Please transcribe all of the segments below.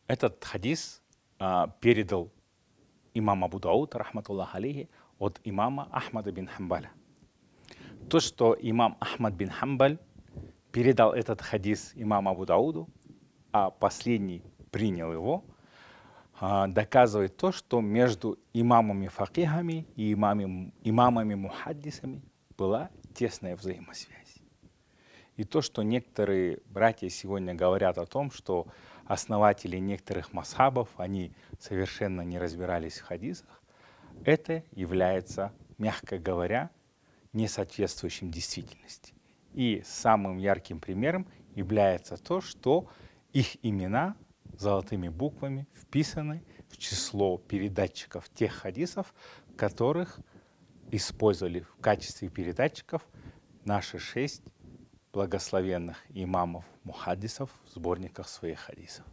Этот хадис передал имам Абу Дауд, рахматуллах алейхи, от имама Ахмада бин Хамбаля. То, что имам Ахмад бин Хамбаль передал этот хадис имаму Абу Дауду, а последний принял его, доказывает то, что между имамами-факихами и имамами-мухаддисами была тесная взаимосвязь. И то, что некоторые братья сегодня говорят о том, что основатели некоторых масхабов, они совершенно не разбирались в хадисах, это является, мягко говоря, несоответствующим действительности. И самым ярким примером является то, что их имена золотыми буквами вписаны в число передатчиков тех хадисов, которых использовали в качестве передатчиков наши 6 благословенных имамов-мухаддисов в сборниках своих хадисов.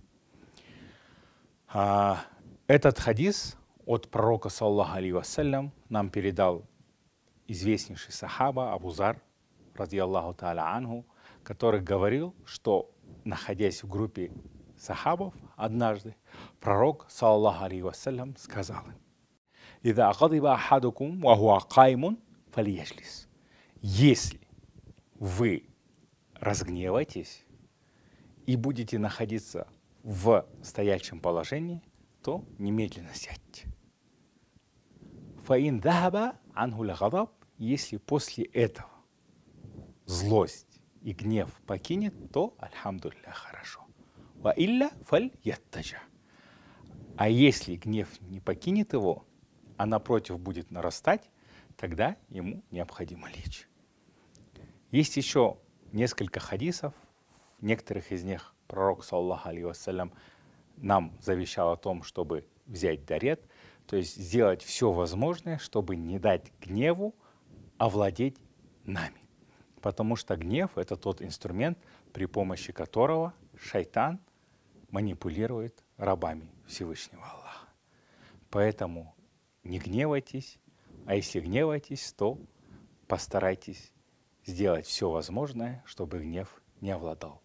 Этот хадис от пророка, саллаллаху алейхи вассалям, нам передал известнейший сахаба Абу Зар, радiyallahu та'аля анху, который говорил, что, находясь в группе сахабов, однажды пророк, саллаллаху алейхи вассалям, сказал им: «Ида гадиба ахадукум ва хуа каймун фалияжлис». Если вы разгневаетесь и будете находиться в стоячем положении, то немедленно сядьте. Фаин дахаба анху лагадаб, если после этого злость и гнев покинет, то альхамдулилля, хорошо. Ва илля фаль яттаджа. А если гнев не покинет его, а напротив будет нарастать, тогда ему необходимо лечь. Есть еще несколько хадисов, в некоторых из них пророк, саллаллаху алейхи вассалям, нам завещал о том, чтобы взять дарет, то есть сделать все возможное, чтобы не дать гневу овладеть нами. Потому что гнев — это тот инструмент, при помощи которого шайтан манипулирует рабами Всевышнего Аллаха. Поэтому не гневайтесь, а если гневаетесь, то постарайтесь сделать все возможное, чтобы гнев не овладал